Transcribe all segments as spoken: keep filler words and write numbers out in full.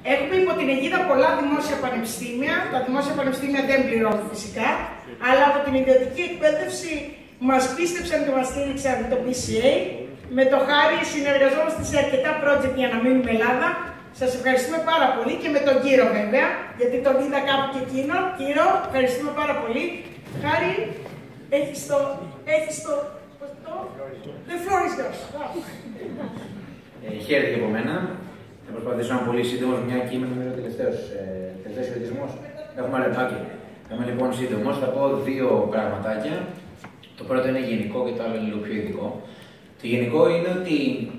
Έχουμε υπό την αιγίδα πολλά δημόσια πανεπιστήμια. Τα δημόσια πανεπιστήμια δεν πληρώνουν φυσικά, αλλά από την ιδιωτική εκπαίδευση μας πίστεψαν και μας στήριξαν το πι σι έι. Με το Χάρη συνεργαζόμαστε σε αρκετά project για να μείνουμε Ελλάδα. Σας ευχαριστούμε πάρα πολύ και με τον Κύρο βέβαια, γιατί τον είδα κάπου και εκείνο. Κύρο, ευχαριστούμε πάρα πολύ. Χάρη, έχεις το... έχεις το... το... The floor is yours. Ε, χαίρετε και από μένα. Θα προσπαθήσω να είμαι πολύ σύντομος, μια και είμαι νομίζω τελευταίος ε, χαιρετισμός. Έχουμε λεπτάκι. Θα είμαι λοιπόν σύντομος. Θα πω δύο πραγματάκια. Το πρώτο είναι γενικό και το άλλο είναι λίγο πιο ειδικό. Το γενικό είναι ότι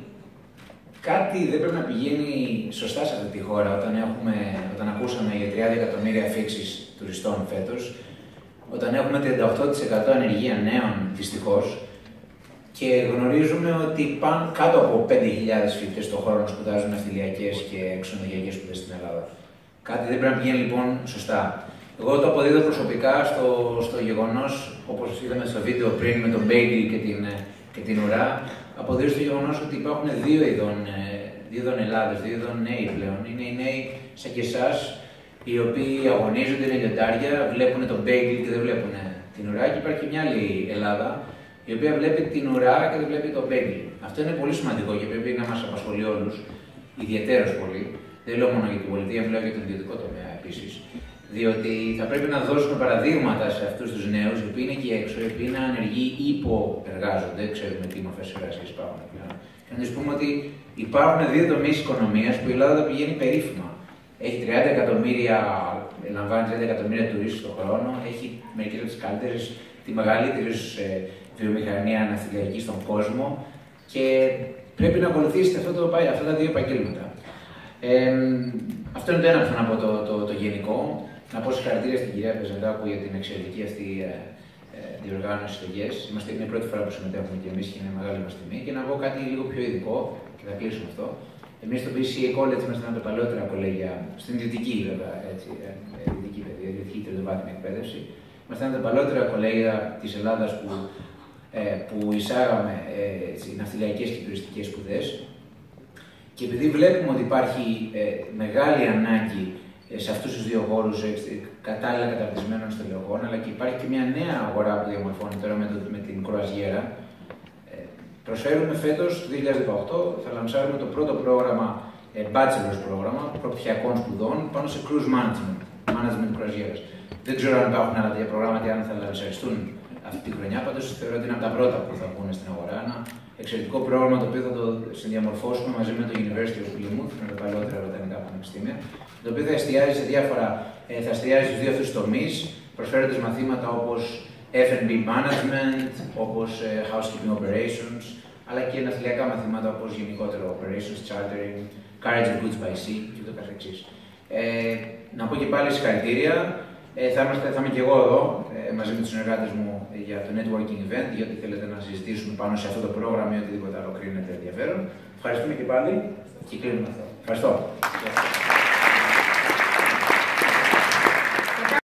κάτι δεν πρέπει να πηγαίνει σωστά σε αυτή τη χώρα όταν, έχουμε, όταν ακούσαμε για τριάντα εκατομμύρια αφήξεις τουριστών φέτος, όταν έχουμε τριάντα οκτώ τοις εκατό ανεργία νέων δυστυχώς και γνωρίζουμε ότι πάνω, κάτω από πέντε χιλιάδες φοιτητές το χρόνο σπουδάζουν ναυτιλιακές και εξονογειακές σπουδές στην Ελλάδα. Κάτι δεν πρέπει να πηγαίνει λοιπόν σωστά. Εγώ το αποδίδω προσωπικά στο, στο γεγονός, όπως είδαμε στο βίντεο πριν με τον Μπέιγκλι και την, και την ουρά, αποδίδω στο γεγονός ότι υπάρχουν δύο είδων, δύο είδων Ελλάδες, δύο είδων νέοι πλέον. Είναι οι νέοι σαν και εσάς, οι οποίοι αγωνίζονται, είναι λιοντάρια, βλέπουν τον Μπέιγκλι και δεν βλέπουν την ουρά. Και υπάρχει και μια άλλη Ελλάδα, η οποία βλέπει την ουρά και δεν βλέπει τον Μπέιγκλι. Αυτό είναι πολύ σημαντικό και πρέπει να μας απασχολεί όλους, ιδιαιτέρως πολύ. Δεν λέω μόνο για την πολιτεία, μιλάω για τον ιδιωτικό τομέα επίσης. Διότι θα πρέπει να δώσουμε παραδείγματα σε αυτούς τους νέους, οι οποίοι είναι εκεί έξω, οι οποίοι είναι ανεργοί ή υποεργάζονται, ξέρουμε τι μορφές εργασίας υπάρχουν πλέον. Και να τους πούμε ότι υπάρχουν δύο τομείς οικονομίας που η Ελλάδα τα πηγαίνει περίφημα. Έχει τριάντα εκατομμύρια, λαμβάνει τριάντα εκατομμύρια τουρίστες το χρόνο, έχει μερικές από τις καλύτερες, τη μεγαλύτερη ε, βιομηχανία ναυτιλιακή στον κόσμο και πρέπει να ακολουθήσετε αυτό το, αυτά τα δύο επαγγέλματα. Ε, αυτό είναι το ένα που θέλω να πω το, το, το γενικό. Να πω συγχαρητήρια στην κυρία Πεζεντάκου για την εξαιρετική αυτή ε, ε, διοργάνωση εκλογές. Είμαστε είναι η πρώτη φορά που συμμετέχουμε και εμείς και είναι μεγάλη μας τιμή. Και να πω κάτι λίγο πιο ειδικό και θα κλείσω αυτό. Εμείς στο πι σι έι College είμαστε ένα από τα παλαιότερα κολέγια, στην δυτική βέβαια, έτσι, ε, ε, δυτική παιδεία, δυτική τριτοβάθμια εκπαίδευση. Είμαστε ένα από τα παλαιότερα κολέγια της Ελλάδας που, ε, που εισάγαμε ε, ναυτιλιακές και τουριστικές σπουδές. Και επειδή βλέπουμε ότι υπάρχει ε, μεγάλη ανάγκη ε, σε αυτούς τους δύο χώρους ε, κατάλληλα καταρτισμένων στελεχών, αλλά και υπάρχει και μια νέα αγορά που διαμορφώνει τώρα με, το, με την κρουαζιέρα, ε, προσφέρουμε φέτος, το δύο χιλιάδες δεκαοκτώ, θα λανσάρουμε το πρώτο πρόγραμμα, ε, bachelor's πρόγραμμα, προπτυχιακών σπουδών, πάνω σε cruise management, management κρουαζιέρας. Δεν ξέρω αν υπάρχουν άλλα τέτοια προγράμματα, αν θα λανσαριστούν αυτή τη χρονιά, πάντως θεωρώ ότι είναι από τα πρώτα που θα βγουν στην αγορά. Ένα εξαιρετικό πρόγραμμα το οποίο θα το συνδιαμορφώσουμε μαζί με το University of Plymouth, με τα παλαιότερα βρετανικά πανεπιστήμια, το οποίο θα εστιάζει σε διάφορα, ε, θα εστιάζει στους δύο αυτούς τομείς, προσφέροντας μαθήματα όπως εφ εντ μπι management, όπως ε, housekeeping operations, αλλά και ναυτιλιακά μαθήματα όπως γενικότερο operations, chartering, carriage of goods by sea και ούτω καθεξής. Ε, να πω και πάλι συγχαρητήρια. Ε, θα, είμαστε, θα είμαι και εγώ εδώ ε, μαζί με τους συνεργάτες μου για το networking event, γιατί θέλετε να συζητήσουμε πάνω σε αυτό το πρόγραμμα ή οτιδήποτε άλλο κρίνεται ενδιαφέρον. Ευχαριστούμε και πάλι και κλείνουμε αυτό. Ευχαριστώ.